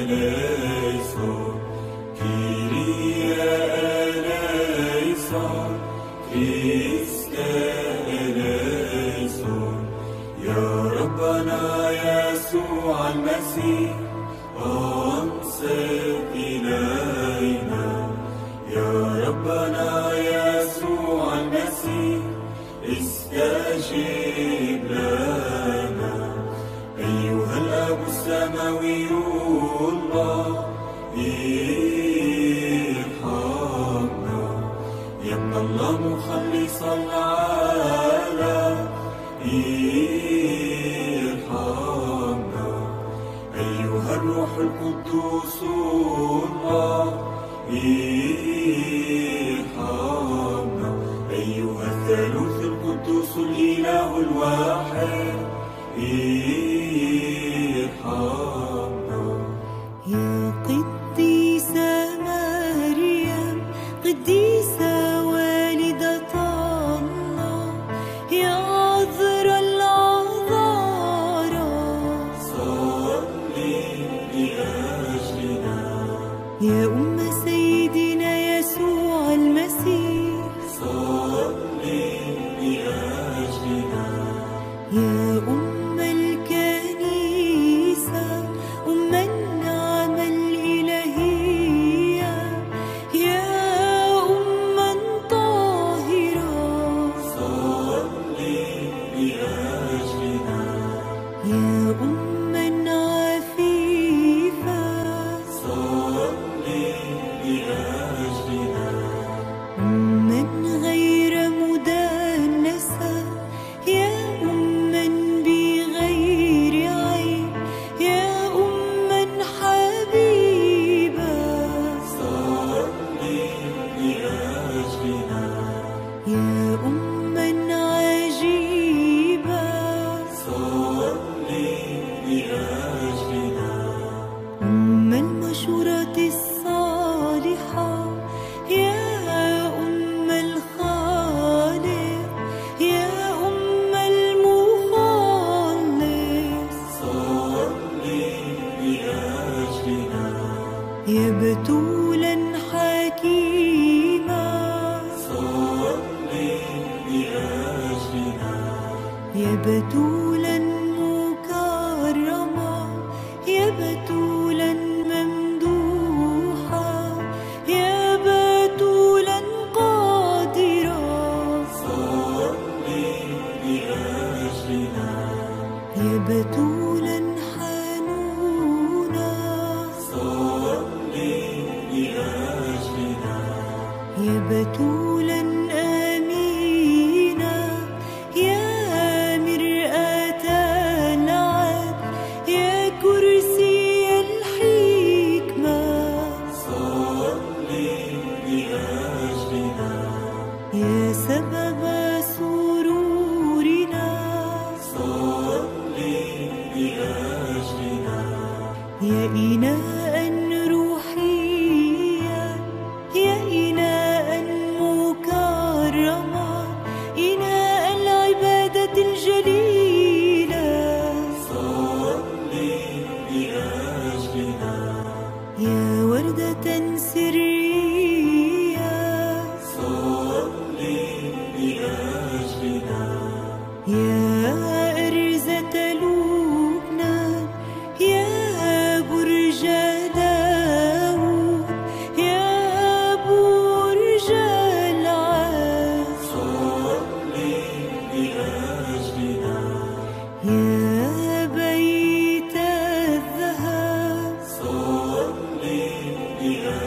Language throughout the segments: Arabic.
eleison, Kyrie eleison, Christe eleison. يا ربنا يسوع المسيح أنصت إلينا. يا ربنا يسوع المسيح استجب لنا. أيها الأب السماوي الله ارحمنا. يا ابن الله مخلص العالم ارحمنا. أيها الروح القدوس الله ارحمنا. أيها الثالوث القدوس الإله الواحد ارحمنا. يا قديسة مريم، قديسة والدة الله، يا عذراء العذراء صلي لأجلنا. يا أم سيدنا يسوع المسيح صلي لأجلنا. يا أم الكنيسة، أم النعمة الإلهية، يا أما طاهرة صلي لأجلنا. يا أما عفيفة، صلي لأجلنا. أما غير مدنسة، يا أما بغير عيب، يا أما حبيبة صلي لأجلنا. يا أما عجيبة، صلي لأجلنا. أم المشورة الصالحة، يا أم الخالق، يا أم المخلص صلي لأجلنا. يا بتولا حكيمة، صلي لأجلنا. يا بتولا مكرمة، يا بتولا ممدوحة، يا بتولا قادرة، صلي لأجلنا. يا بتولا حنونة، صلي لأجلنا. يا بتولا أمينة، يا مرآة العدل، يا كرسي الحكمة، صلي لأجلنا. يا سبب سرورنا، صلي لأجلنا. يا إناء روحيا، يا إناء مكرما، إناء العبادة الجليلة، صلي لأجلنا. يا وردة سرية، صلي لأجلنا. يا أرزة لبنان، يا برج داود، يا برج العز، صلي لأجلنا. يا بيت الذهب، صلي لأجلنا.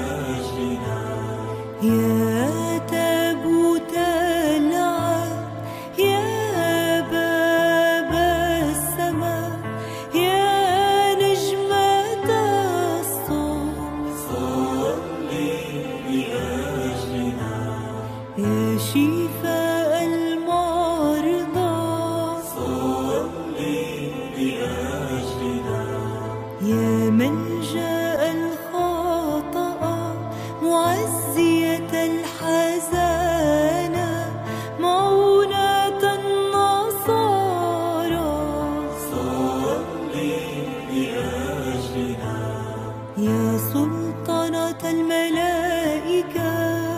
الملائكة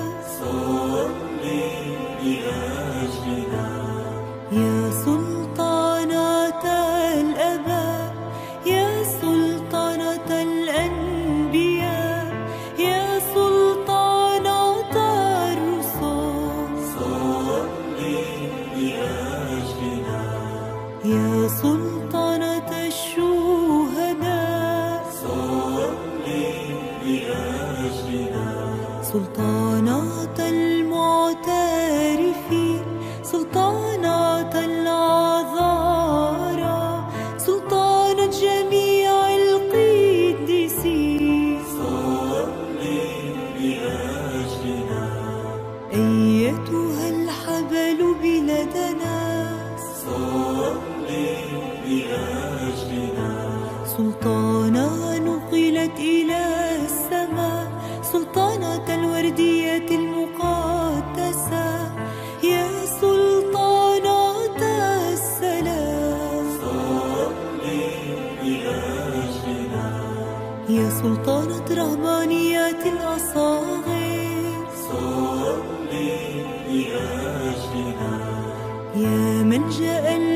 صلي لأجلنا يا سلطانة الآباء يا سلطانة الأنبياء يا سلطانة الرسل صلي لأجلنا يا سلطانة الشهداء صلي لأجلنا سلطانة المعترفين سلطانة العذارى سلطانة جميع القديسين صلي لأجلنا أيتها الحبل بلدنا صلي لأجلنا سلطانة نقلت إلى السماء سلطانة الوردية المقدسة يا سلطانة السلام صلي لأجلنا يا سلطانة رهبانيات الأصاغر صلي لأجلنا يا من جاء